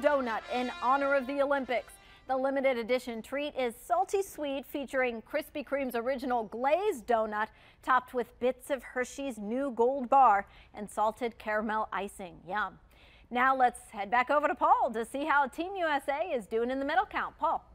donut in honor of the Olympics. The limited edition treat is salty sweet, featuring Krispy Kreme's original glazed donut topped with bits of Hershey's new gold bar and salted caramel icing. Yum. Now let's head back over to Paul to see how Team USA is doing in the medal count. Paul.